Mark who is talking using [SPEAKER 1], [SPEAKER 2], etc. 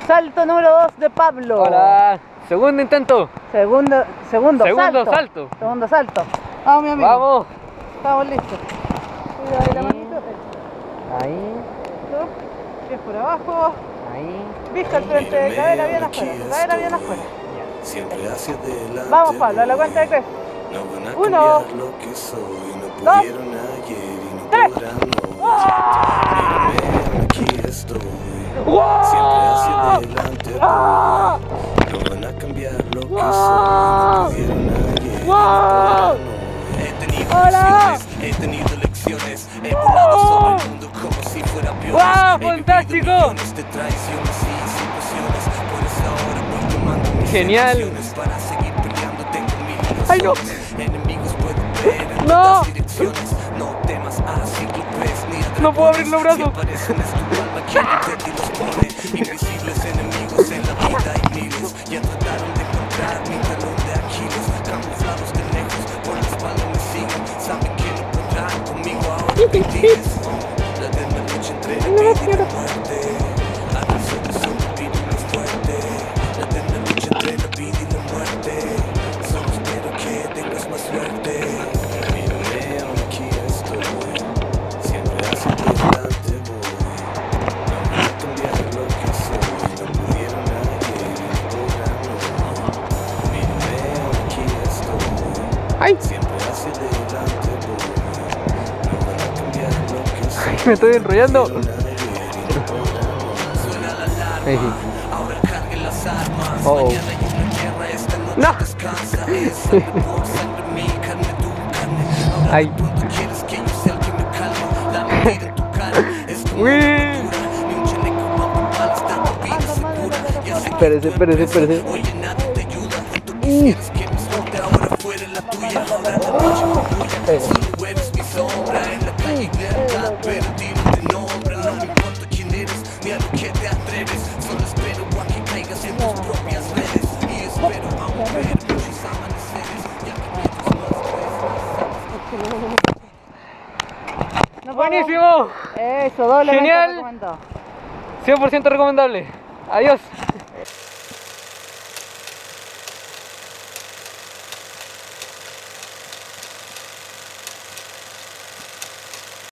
[SPEAKER 1] Salto número 2 de Pablo.
[SPEAKER 2] Hola. Segundo intento.
[SPEAKER 1] Segundo
[SPEAKER 2] salto.
[SPEAKER 1] Segundo salto. Vamos, mi amigo.
[SPEAKER 2] Vamos.
[SPEAKER 1] Estamos listos. Cuidado ahí la manito.
[SPEAKER 2] Ahí.
[SPEAKER 1] Pies por abajo.
[SPEAKER 2] Ahí.
[SPEAKER 1] Vista al frente, cadera bien afuera. Cadera bien afuera.
[SPEAKER 3] Siempre hacia adelante.
[SPEAKER 1] Vamos, Pablo, a la cuenta de 3.
[SPEAKER 3] No van a
[SPEAKER 1] 1,
[SPEAKER 3] cambiar lo que soy, no
[SPEAKER 1] 2,
[SPEAKER 3] pudieron ayer y no
[SPEAKER 1] 3.
[SPEAKER 3] podrán hoy. Mírame, aquí estoy. Siempre hacia adelante. No van a cambiar lo que soy, no pudieron ayer y no podrán hoy. He tenido lecciones, he tenido lecciones. He volado sobre el mundo como si fuera piones.
[SPEAKER 2] ¡Wow!
[SPEAKER 3] He vivido
[SPEAKER 2] ¡Fantástico!
[SPEAKER 3] millones de traiciones y situaciones. Por eso ahora voy tomando mis
[SPEAKER 2] Genial.
[SPEAKER 3] elecciones para seguir peleando. Tengo mil
[SPEAKER 2] ¡Ay, no!
[SPEAKER 3] enemigos puedo ver en
[SPEAKER 2] ¡No!
[SPEAKER 3] todas direcciones. No temas a cíclopes ni a dragones.
[SPEAKER 2] No puedo abrir los brazos.
[SPEAKER 3] Si aparecen es tu alma quien intenta y los pone. Invisibles enemigos en la vida hay miles. Ya trataron de encontrar mi talón de Aquiles. Camuflados de lejos, por la espalda me siguen. Saben que no podrán conmigo ahora mentiras. La eterna lucha entre la vida y la muerte. A nosotros solo piden más fuerte. La eterna lucha entre la vida y la muerte. Solo espero que tengas más suerte. Mírame, aquí estoy. Siempre hacia adelante voy. No voy a cambiar lo que soy. No pudieron ayer y no podrán hoy. Mírame, aquí estoy.
[SPEAKER 2] ¡Ay!
[SPEAKER 3] Siempre hacia adelante voy. No van a cambiar lo que soy.
[SPEAKER 2] Me estoy enrollando.
[SPEAKER 3] Suena la alarma.
[SPEAKER 2] Ahí sí.
[SPEAKER 3] Ahora carguen las armas.
[SPEAKER 2] Oh.
[SPEAKER 3] Mañana hay una guerra, esta noche
[SPEAKER 2] No.
[SPEAKER 3] descansa. Es sangre por sangre, mi carne, tu carne. Ahora
[SPEAKER 2] Ay.
[SPEAKER 3] de pronto quieres que yo sea el que me calma. La mentira en tu cara es como
[SPEAKER 2] Uy.
[SPEAKER 3] una tortura. Ni un chaleco más balas, tanta vida segura. Ya sé que
[SPEAKER 2] Espérese,
[SPEAKER 3] tú
[SPEAKER 2] espérese,
[SPEAKER 3] empiezas.
[SPEAKER 2] espérese.
[SPEAKER 3] Oye, nadie te ayuda. Tú quisieras que mi suerte ahora fuera la tuya. Ahora la noche concluya. Solo eres mi sombra en la calle de verdad. Pero dime de nombre, no me importa quién eres ni a lo que te atreves. Solo espero a que caigas en tus propias redes. Y espero aún ver muchos amaneceres. Ya que mientras más creces.
[SPEAKER 1] Nos vamos.
[SPEAKER 2] ¡Buenísimo!
[SPEAKER 1] Eso, doblemente
[SPEAKER 2] Genial.
[SPEAKER 1] recomendado.
[SPEAKER 2] 100% recomendable. Adiós.